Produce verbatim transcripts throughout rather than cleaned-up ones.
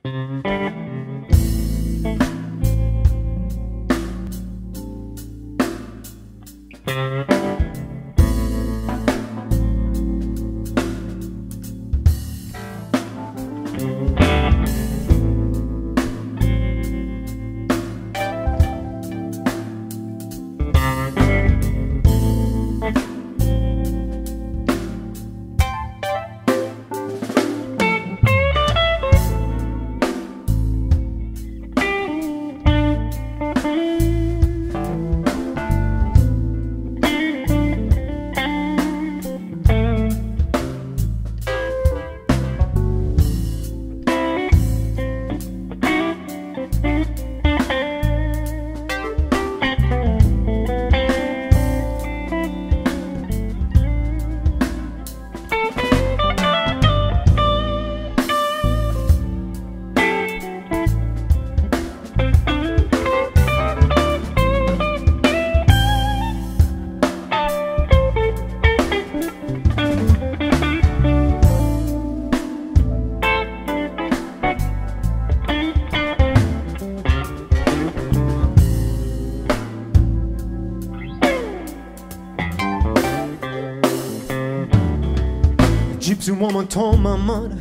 Gypsy woman told my mother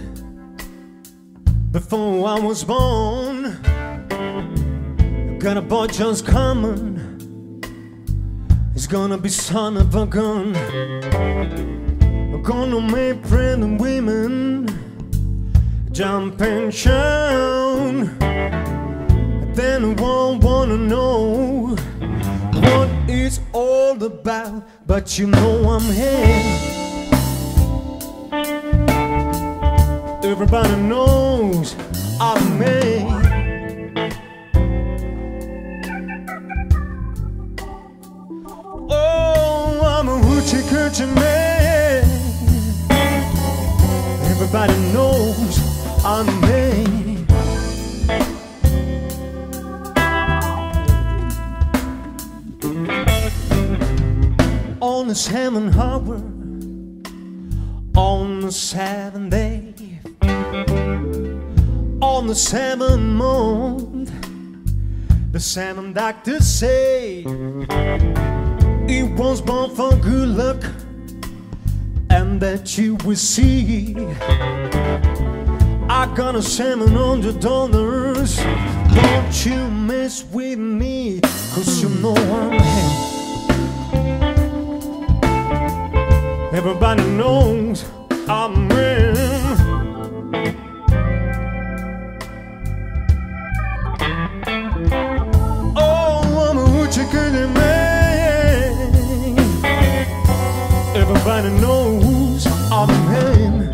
before I was born, got a boy just coming, he's gonna be son of a gun. I'm gonna make pregnant women jump and shout. Then I won't wanna know what it's all about, but you know I'm here. Everybody knows I'm me. Oh, I'm a hoochie coochie man. Everybody knows I'm me. On the seventh hour, on the seventh day, on the seventh month, the seven doctors say he was born for good luck, and that you will see. I got a seven hundred dollars. Don't you mess with me, 'cause you know I'm here. Everybody knows I'm in. Oh, I'm a hoochie coochie man. Everybody knows I'm in.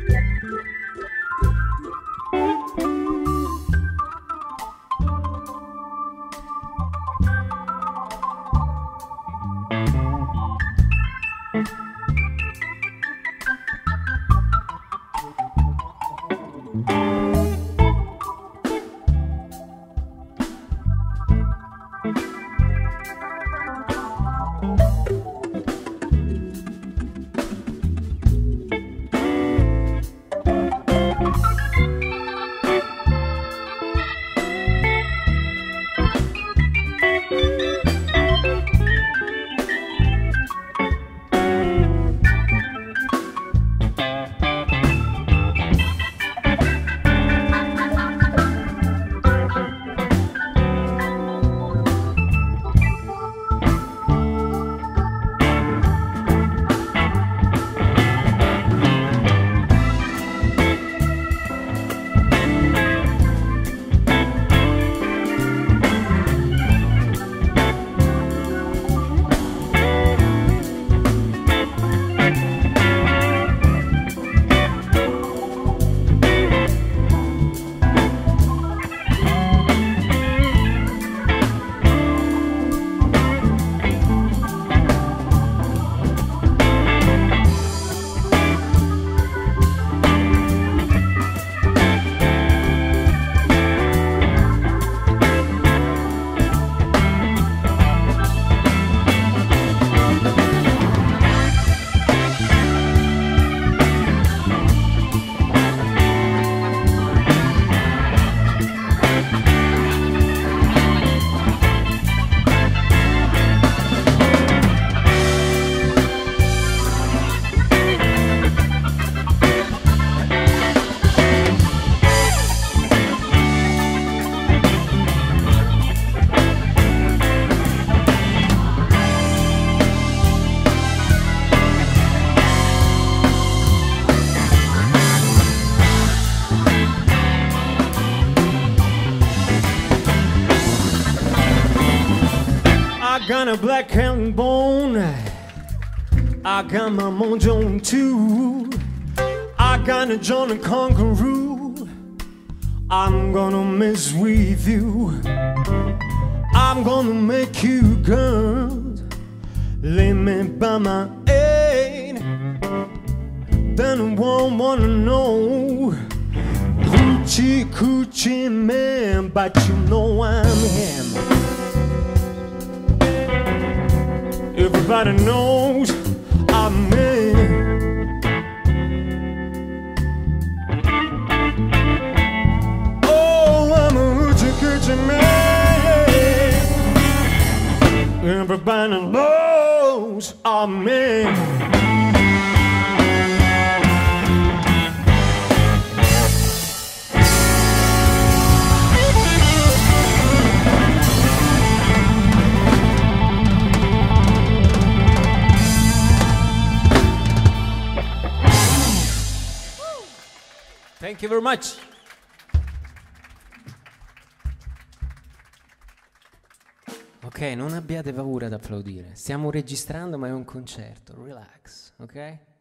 got a black and bone. I got my mojo too. I got a John and Conqueror. I'm gonna mess with you. I'm gonna make you good. Lay me by my aid. Then I won't wanna know Hoochie coochie man, but you know I'm him. Everybody knows I'm in. Oh, I'm a hoochie coochie man. Everybody knows I'm in. Thank you very much. Ok, non abbiate paura ad applaudire. Stiamo registrando, ma è un concerto. Relax, ok?